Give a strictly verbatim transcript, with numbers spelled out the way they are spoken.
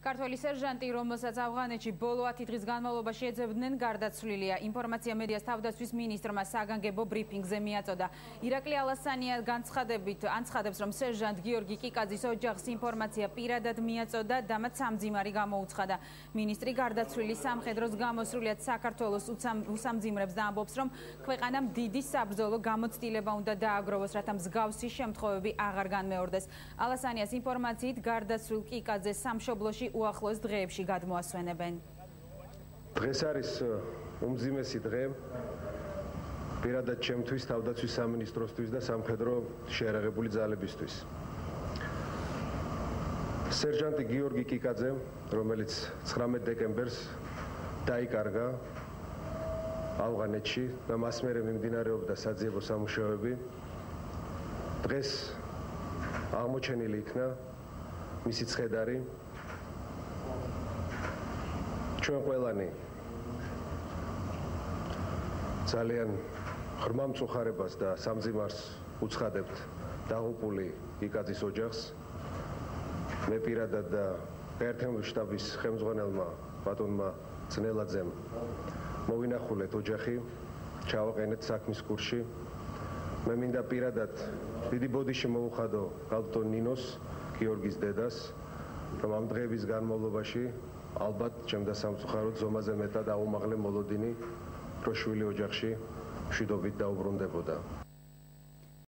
ქართველი სერჟანტი, რომელსაც ავღანეთში ბოლო ათი დღის განმავლობაში ეძებდნენ, გარდაცვლილია. ინფორმაცია მედიას თავდაცვის მინისტრმა საგანგებო ბრიფინგზე მიაწოდა. ირაკლი ალასანია განცხადებით ანცხადებს, რომ სერჟანტ გიორგი კიკაძის ოჯახს ინფორმაცია პირადად მიაწოდა და მათ სამძიმარი გამოუცხადა. მინისტრი გარდაცვლილი სამხედროს გამოსრულიად საქართველოს უსამძიმრებს და ამბობს, რომ ქვეყანამ დიდი საბრძოლო გამოცდილება უნდა დააგროვოს, რათა მსგავსი შემთხვევები აღარ განმეორდეს. ალასანიას ინფორმაციით გარდაცვლილ კიკაძეს სამშობლოში უახლოს დღეებში გადმოასვენებენ. დღეს არის უმძიმესი დღე პირადად ჩემთვის, თავდაცვის სამინისტროსთვის და სამხედრო შეიარაღებული ძალებისთვის. სერჟანტი გიორგი კიკაძე, რომელიც ცხრამეტ დეკემბერს დაიკარგა ავღანეთში და მას მერე მიმდინარეობდა საძიებო სამუშაოები, დღეს აღმოჩენილი იქნა მისი ცხედარი. ჩვენ ყველანი ძალიან ღრმა მწუხარებას და სამძიმარს უცხადებთ დაღუპული კიკაძის ოჯახს. მე პირადად და გაერთიანებული შტაბის ხელმძღვანელმა ბატონმა ძნელაძემ მოვინახულეთ ოჯახი, ჩავაყენეთ საქმის კურსში. მე მინდა პირადად დიდი ბოდიში მოუხადო გალბატონ ნინოს, გიორგის დედას, რომ ამ დღეების განმავლობაში ალბათ ჩემდა სამწუხაროდ ზომაზე მეტად აუმაღლე მოლოდინი რო შვილი ოჯახში მშვიდობით დაუბრუნდებოდა.